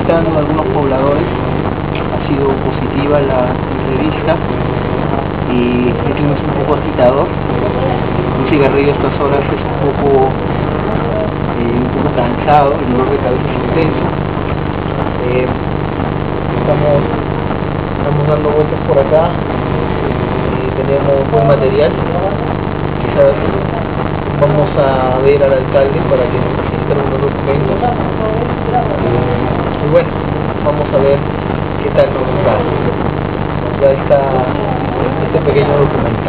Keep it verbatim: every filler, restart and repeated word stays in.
visitando algunos pobladores, ha sido positiva la entrevista y el clima es un poco agitador. Un cigarrillo a estas horas es un poco, eh, un poco cansado, el dolor de cabeza es intenso. Eh, estamos, estamos dando vueltas por acá, eh, tenemos buen material. Quizás vamos a ver al alcalde para que nos asista unos documentos. Eh, y bueno, vamos a ver qué tal nos va. Ya está este pequeño documento.